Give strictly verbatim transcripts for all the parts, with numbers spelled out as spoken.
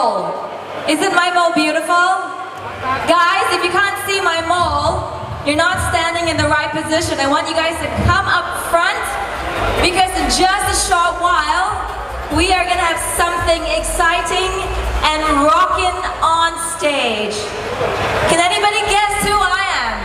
mole. Isn't my mole beautiful? Guys, if you can't see my mole, you're not standing in the right position. I want you guys to come up front because in just a short while, we are gonna have something exciting and rockin' on stage. Can anybody guess who I am?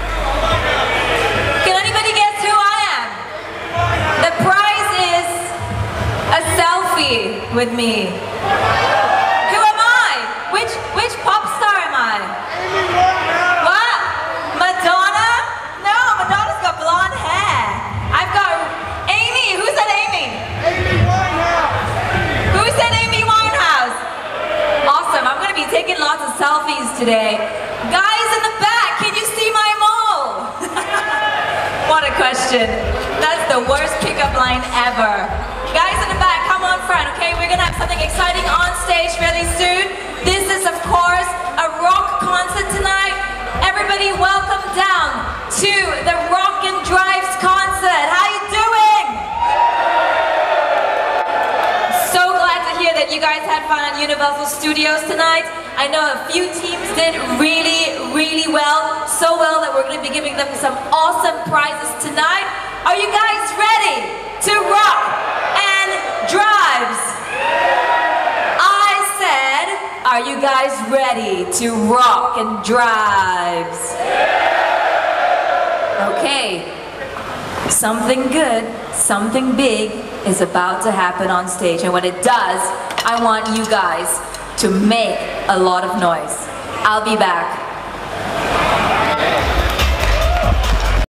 Can anybody guess who I am? The prize is a selfie with me. Who am I? Which, which pop star am I? What? Madonna? No, Madonna's got blonde hair. I've got Amy. Who said Amy? Amy Winehouse. Who said Amy Winehouse? Awesome. I'm going to be taking lots of selfies today. Guys in the back, can you see my mole? What a question. That's the worst pickup line ever. Guys in the back, come on front, okay? We're going to have something exciting on stage really soon. This is, of course, a rock concert tonight. Everybody welcome down to the Rock and Drives concert. How you doing? So glad to hear that you guys had fun at Universal Studios tonight. I know a few teams did really, really well. So well that we're going to be giving them some awesome prizes tonight. Are you guys ready to rock and drives? I said, are you guys ready to rock and drives? Okay, something good, something big is about to happen on stage, and when it does, I want you guys to make a lot of noise. I'll be back.